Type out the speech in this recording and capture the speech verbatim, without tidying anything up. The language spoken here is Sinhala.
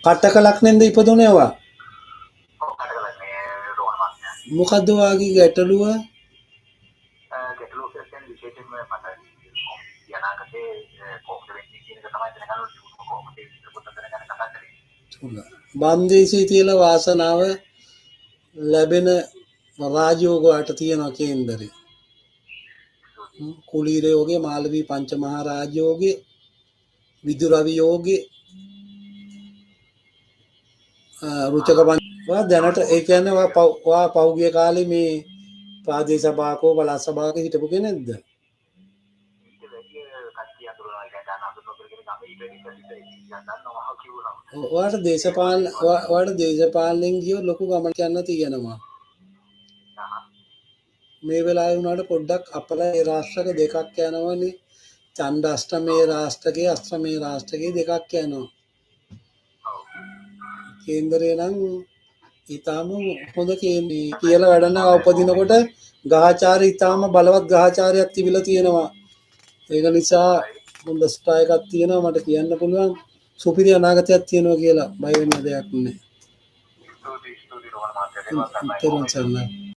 කටකලක් නෙන්ද ඉපදුනේවා. මොකද්ද වාගේ ගැටලුව? ගැටලුව කියන්නේ විශේෂයෙන්ම මට යනාගතේ කොහොමද වෙන්නේ කියන එක තමයි දැනගන්න කොහොමද ඒක පොත දැනගන්න කතා කරේ. බන්දේසී තියලා වාසනාව ලැබෙන රාජයෝග වට තියෙනවා කේන්දරේ. කුලීර යෝගේ, මාලවී පංචමහා රාජයෝගේ, විදුරවි යෝගේ, රුචක පංචවා දැනට ඒ කියන්නේ වා පෞගිය කාලේ මේ ප්‍රාදේශ සභාවකෝ පළාත් සභාවක හිටපු කෙනෙක්ද? ඔයාලට දේශපාලන ඔයාලට දේශපාලනෙන් ගියොත් ලොකු ගමනක් යන්න තියෙනවා. මේ වෙලාවේ වුණාට පොඩ්ඩක් අපල ඒ රාෂ්ට්‍රක දෙකක් යනවනේ. ඡන්ද අෂ්ටමේ රාෂ්ට්‍රකේ අෂ්ටමේ රාෂ්ට්‍රකේ දෙකක් යනවා. කේන්දරේ නම් ඊටාම හොඳ කේන්දරේ කියලා වැඩන උපදිනකොට ග්‍රහචාරය ඊටාම බලවත් ග්‍රහචාරයක් තිබිලා තියෙනවා. ඒක නිසා හොඳ ස්ට්‍රයික් එකක් තියෙනවා මට කියන්න පුළුවන්. සුපිරි අනාගතයක් තියෙනවා කියලා බය වෙන්න දෙයක් නෑ. ස්තුතියි ස්තුතියි රෝහණ මහත්තයා.